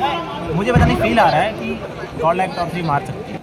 मुझे पता नहीं फील आ रहा है कि गॉड लाइक टॉप 3 मार सकती है।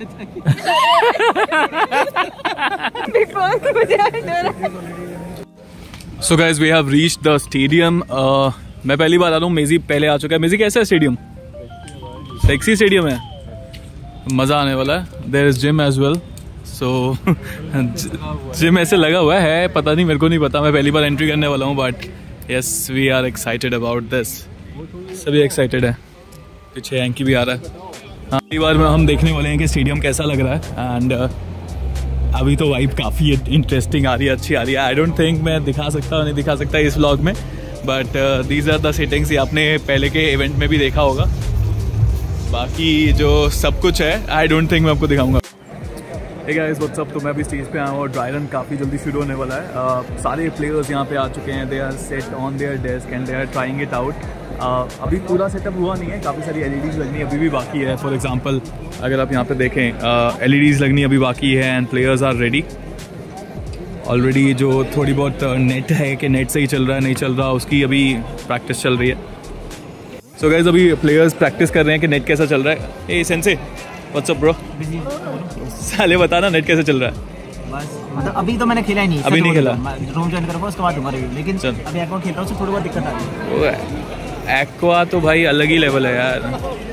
So guys, we have reached the stadium. मैं पहली बार आ रहा हूँ, मेजी पहले आ चुका है। मेजी कैसा है स्टेडियम? सेक्सी स्टेडियम है, मज़ा आने वाला है। There is gym as well, so gym ऐसे लगा हुआ है, पता नहीं, मेरे को नहीं पता, मैं पहली बार एंट्री करने वाला हूँ। But yes, we are excited about this, सभी एक्साइटेड है। पीछे एंकी भी आ रहा है। हाँ, पहली बार में हम देखने वाले हैं कि स्टेडियम कैसा लग रहा है। एंड अभी तो वाइब काफ़ी इंटरेस्टिंग आ रही है, अच्छी आ रही है। आई डोंट थिंक मैं दिखा सकता नहीं दिखा सकता इस व्लॉग में, but these are the settings. ये आपने पहले के इवेंट में भी देखा होगा। बाकी जो सब कुछ है, आई डोंट थिंक मैं आपको दिखाऊंगा। ठीक है गाइस, व्हाट्स अप। तो मैं अभी स्टेज पे आया हूँ और ड्राई रन काफ़ी जल्दी शुरू होने वाला है। सारे प्लेयर्स यहाँ पे आ चुके हैं। They are set on their desk and they are trying it out. अभी पूरा सेटअप हुआ नहीं है, काफ़ी सारी LEDs लगनी अभी भी बाकी है। फॉर एग्जांपल अगर आप यहाँ पे देखें, LEDs लगनी अभी बाकी है and players are ready already. जो थोड़ी बहुत नेट है कि नेट सही चल रहा है नहीं चल रहा, उसकी अभी प्रैक्टिस चल रही है। सो गाइस, अभी प्लेयर्स प्रैक्टिस कर रहे हैं कि नेट कैसा चल रहा है। ए सेंसे, व्हाट्स अप ब्रो? साले बताना नेट कैसे चल रहा है। बस मतलब अभी तो मैंने खेला ही नहीं, अभी नहीं खेला। रूम ज्वाइन करूँगा उसके बाद दूंगा रिव्यू, लेकिन अभी एक्वा खेल रहा हूँ, थोड़ी बहुत दिक्कत आ रही है। एक्वा तो भाई अलग ही लेवल है यार।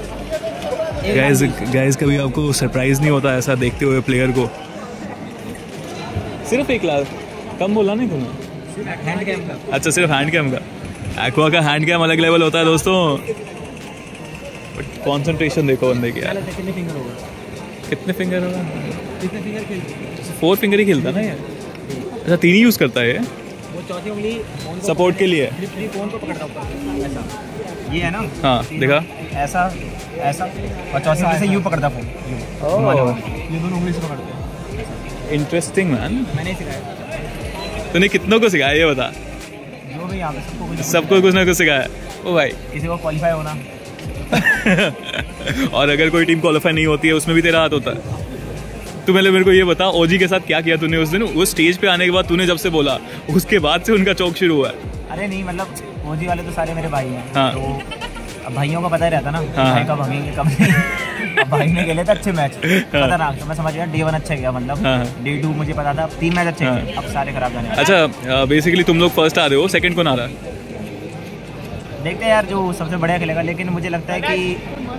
गाइस कभी आपको सरप्राइज नहीं होता ऐसा देखते हुए प्लेयर को? सिर्फ 1 लाख कम बोला नहीं तुमने? हैंड कैम का। अच्छा, सिर्फ हैंड कैम का। एक्वा का हैंड कैम अलग लेवल होता है दोस्तों। बट कंसंट्रेशन देखो बंदे की यार। कितने फिंगर होगा? कितने फिंगर होगा? कितने फिंगर खेलते? 4 फिंगर ही खेलता ना ये। अच्छा, 3 ही यूज करता है ये। वो चौथी उंगली सपोर्ट के लिए। फोन को पकड़ता ऊपर ऐसा, ये है ना? हाँ, देखा ऐसा ऐसा, और चौथी उंगली से यूं पकड़ता फोन। ये दोनों उंगली से पकड़ते हैं। Interesting man. मैंने सिखाया। तूने कितनों को सिखाया ये बता? जो भी यहाँ पे सबको कुछ ना कुछ सिखाया। ओ भाई, किसी को क्वालिफाई होना। और अगर कोई टीम क्वालिफाई नहीं होती है उसमें भी तेरा हाथ होता है। तू पहले मेरे को ये बता, ओजी के साथ क्या किया तूने उस दिन? वो स्टेज पे आने के बाद तूने जब से बोला, उसके बाद से उनका चौक शुरू हुआ है। अरे नहीं, मतलब ओजी वाले तो सारे मेरे भाई हैं। हाँ। तो अब भाइयों को पता ही रहता ना, हाँ। भाई कब भागेंगे कब नहीं। अब भाई ने खेले थे अच्छे मैच, पता ना, तो मैं समझ गया Day 1 अच्छा गया, मतलब हाँ। Day 2 मुझे पता था 3 मैच अच्छे गए, अब सारे खराब जाने वाले। अच्छा, बेसिकली तुम लोग फर्स्ट आ रहे हो, सेकंड कौन आ रहा है? देखते हैं यार, जो सबसे बढ़िया खेलेगा। लेकिन मुझे लगता है कि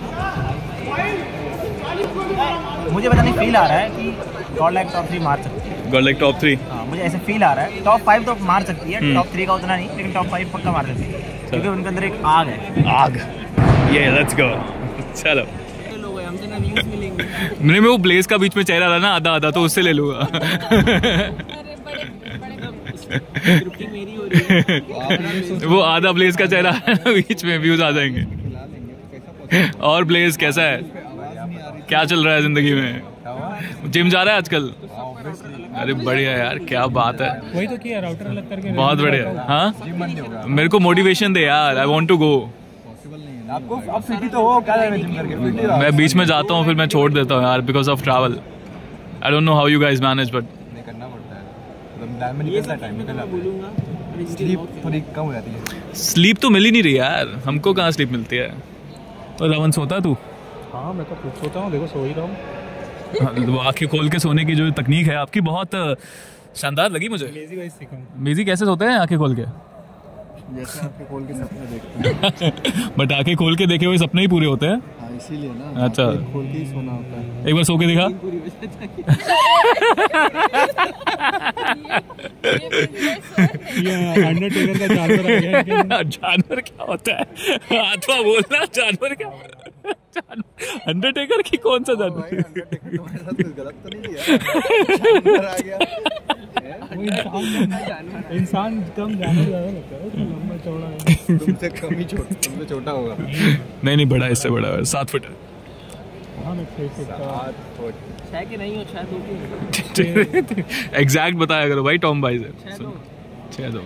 मुझे पता नहीं फील आ रहा है कि गॉड लाइक टॉप 3 मार सकती है। God like top 3? हाँ, मुझे ऐसे फील आ रहा है। टॉप 5 तो मार सकती है, टॉप 3 का उतना नहीं, लेकिन टॉप 5 पक्का मार सकती है, क्योंकि उनके अंदर एक आग है। आग, ये लेट्स गो। चलो, मेरे में वो ब्लेज का बीच में चेहरा था ना, आधा आधा, तो उससे ले लूंगा। वो आधा ब्लेज का चेहरा है ना बीच में, व्यूज आ जाएंगे। और ब्लेज कैसा है, क्या चल रहा है जिंदगी में? जिम जा रहा है आजकल? अरे बढ़िया यार, क्या बात है। वही तो किया, राउटर अलग करके। बहुत बढ़िया। हाँ, मेरे को मोटिवेशन दे यार, आई वांट टू गो। आपको अब फिटी तो हो, क्या जिम करके? मैं बीच में जाता हूँ, फिर मैं छोड़ देता हूँ यार, because of travel. I don't know how you guys manage, but करना पड़ता है। स्लीप थोड़ी कम हो जाती है। स्लीप तो मिल ही नहीं रही यार, हमको कहाँ स्लीप मिलती है। तो रवन सोता तू? हाँ, मैं तो खुद सोता हूँ, देखो सो ही रहा हूँ। आंखें खोल के सोने की जो तकनीक है आपकी, बहुत शानदार लगी मुझे। मेजी कैसे सोते हैं आंखें खोल के? जैसे आंखें खोल के सपने देखते हैं। बट आंखें खोल के देखे हुए सपने ही पूरे होते हैं। हाँ, इसीलिए ना। अच्छा, खोल के ही सोना होता है। एक बार सो के दिखा। अंडरटेकर का जानवर आ गया। जानवर क्या होता है? आत्मा बोलना, जानवर क्या? अंडरटेकर की कौन सा जानवर? गलत तो नहीं किया? आ गया। इंसान कम जानवर ज्यादा लगता है, लंबा चौड़ा है। तुमसे कम ही छोटा, तुमसे छोटा होगा। नहीं, बड़ा, इससे बड़ा है, 7 फुट है। 7 फुट है कि नहीं हो? 6 एग्जैक्ट बताया करो भाई, टॉम भाई से। 6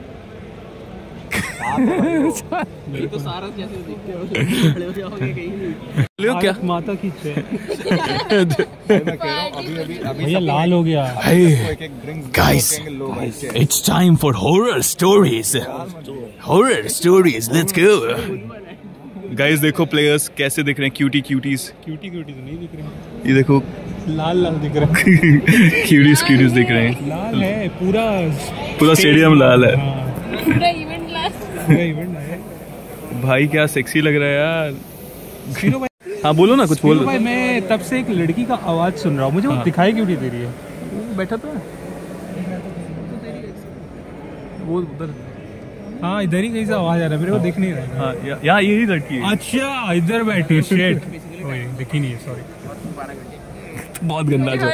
तो सारा जैसे देखते हो, खड़े हो जाओगे कहीं। क्या माता की मैं कह रहा हूं, अभी लाल हो गया। Guys, it's time for horror stories. Horror stories, let's go. Guys देखो प्लेयर्स कैसे दिख रहे हैं, क्यूटीज क्यूटी तो नहीं दिख रहे, ये देखो लाल दिख रहा है। क्यूटीज दिख रहे हैं, लाल है पूरा स्टेडियम लाल है। पूरा इवेंट लास्ट। पूरा इवेंट है भाई क्या सेक्सी लग रहा है यार। शीरो भाई, हाँ बोलो ना, कुछ बोलो। भाई मैं तब से एक लड़की का आवाज सुन रहा हूँ, मुझे वो दिखाई क्यों नहीं दे रही है? बैठा तो है वो उधर। हाँ इधर ही कहीं से आवाज आ रहा है, मेरे को दिख नहीं रहा है। हाँ यहाँ यही लड़की है। अच्छा इधर बैठी, शिट दिख ही नहीं है, सॉरी। बहुत गंदा जो।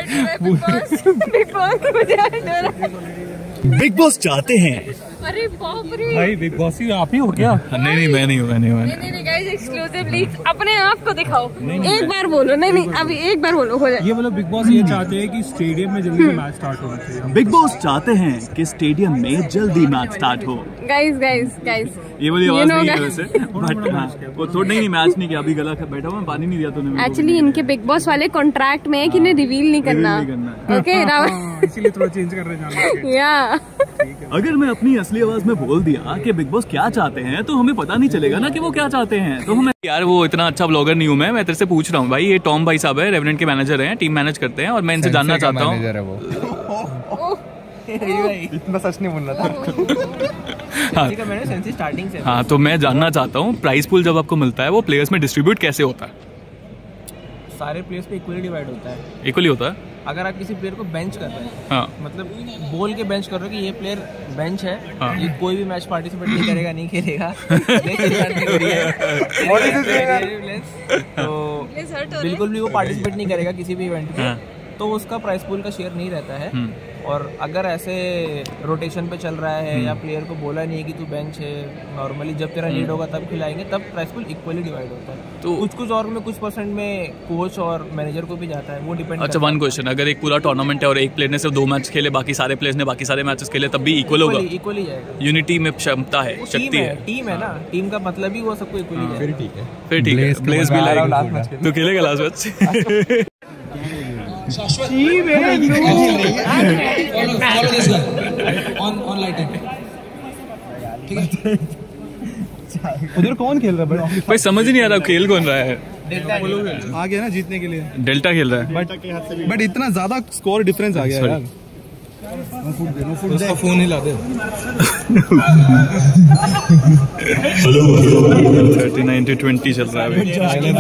बिग बॉस चाहते हैं। अरे बाप रे। भाई बिग बॉस ही आप ही हो क्या? नहीं मैं नहीं हूँ। नहीं गाइस, एक्सक्लूसिवली अपने आप को दिखाओ। एक बार बोलो, नहीं अभी एक बार बोलो, हो जाए। ये बोलो बिग बॉस ये चाहते हैं कि स्टेडियम में जल्दी से मैच स्टार्ट होना चाहिए। बिग बॉस चाहते हैं कि स्टेडियम में जल्दी मैच स्टार्ट हो। गाइस ये वाली आवाज नहीं है guys. वैसे, बट हाँ, वो थोड़ा नहीं मैच नहीं किया, अभी गला बैठा हुआ, पानी नहीं दिया तूने। एक्चुअली इनके बिग बॉस वाले कॉन्ट्रैक्ट में है कि इन्हें रिवील नहीं करना। ओके इसीलिए थोड़ा चेंज कर रहे हैं। या अगर मैं अपनी असली आवाज में बोल दिया कि बिग बॉस क्या चाहते हैं तो हमें पता नहीं चलेगा ना कि वो क्या चाहते हैं। तो हमें यार वो इतना अच्छा ब्लॉगर नहीं हूँ मैं तेरे से पूछ रहा हूँ भाई। ये टॉम भाई साहब है, रेवेनेंट के मैनेजर हैं, टीम मैनेज करते हैं, और मैं इनसे जानना चाहता हूँ। इतना सच नहीं बोलना था। हाँ स्टार्टिंग से हाँ, तो मैं जानना चाहता हूँ प्राइस पूल जब आपको मिलता है वो प्लेयर्स में डिस्ट्रीब्यूट कैसे होता है? सारे प्लेयर्स पे इक्वली डिवाइड होता है। इक्वली होता है? अगर आप किसी प्लेयर को बेंच कर रहे हैं, हाँ मतलब बोल के बेंच कर रहे हो कि ये प्लेयर बेंच है, हाँ। ये कोई भी मैच पार्टिसिपेट नहीं करेगा, नहीं खेलेगा, नहीं खेलेगा, तो बिल्कुल भी वो पार्टिसिपेट नहीं करेगा किसी भी इवेंट हाँ। में, तो उसका प्राइस पूल का शेयर नहीं रहता है। और अगर ऐसे रोटेशन पे चल रहा है या प्लेयर को बोला नहीं है कि तू बेंच है, नॉर्मली जब तेरा नीड होगा तब खिलाएंगे, तब प्राइस पूल इक्वली डिवाइड होता है। तो कुछ और में कुछ परसेंट में कोच और मैनेजर को भी जाता है, वो डिपेंड। अच्छा वन क्वेश्चन, अगर एक पूरा टूर्नामेंट है और एक प्लेयर ने सिर्फ 2 मैच खेले, बाकी सारे प्लेयर्स ने बाकी सारे मैचेस खेले, तब भी इक्वल होगा? इक्वली जाएगा। यूनिटी में क्षमता है, शक्ति है, टीम है ना, टीम का मतलब ही वो सबको इक्वली जाएगा। फिर ठीक है। प्लेयर्स भी लाएगा तो खेलेगा लास्ट मैच। उधर कौन खेल रहा है? भाई समझ ही नहीं आ रहा खेल कौन रहा है। आ गया ना जीतने के लिए, डेल्टा खेल रहा है, बट इतना ज्यादा स्कोर डिफरेंस आ गया यार। उसका फोन ही ला दे। 39-20 चल रहा है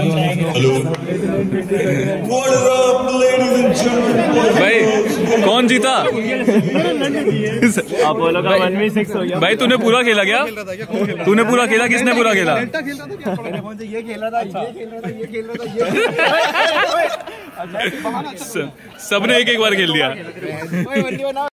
भाई। कौन जीता? आप बोलो का 1v6 हो गया भाई तूने पूरा खेला क्या? तूने पूरा खेला? किसने पूरा खेला? ये खेल रहा था सबने एक बार खेल दिया।